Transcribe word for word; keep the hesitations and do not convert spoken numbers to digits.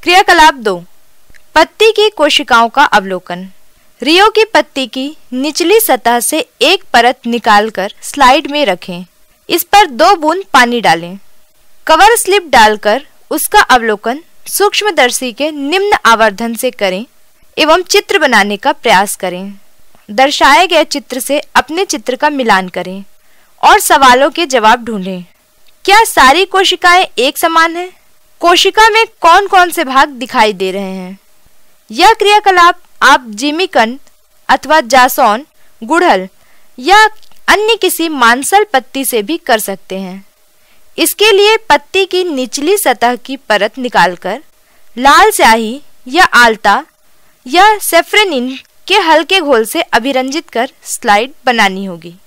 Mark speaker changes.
Speaker 1: क्रियाकलाप दो, पत्ती की कोशिकाओं का अवलोकन। रियो की पत्ती की निचली सतह से एक परत निकालकर स्लाइड में रखें। इस पर दो बूंद पानी डालें। कवर स्लिप डालकर उसका अवलोकन सूक्ष्मदर्शी के निम्न आवर्धन से करें एवं चित्र बनाने का प्रयास करें। दर्शाए गए चित्र से अपने चित्र का मिलान करें और सवालों के जवाब ढूंढें। क्या सारी कोशिकाएं एक समान हैं? कोशिका में कौन कौन से भाग दिखाई दे रहे हैं? यह क्रियाकलाप आप जिमीकंद अथवा जासौन, गुड़हल या अन्य किसी मांसल पत्ती से भी कर सकते हैं। इसके लिए पत्ती की निचली सतह की परत निकालकर लाल स्याही या आल्ता या सेफ्रेनिन के हल्के घोल से अभिरंजित कर स्लाइड बनानी होगी।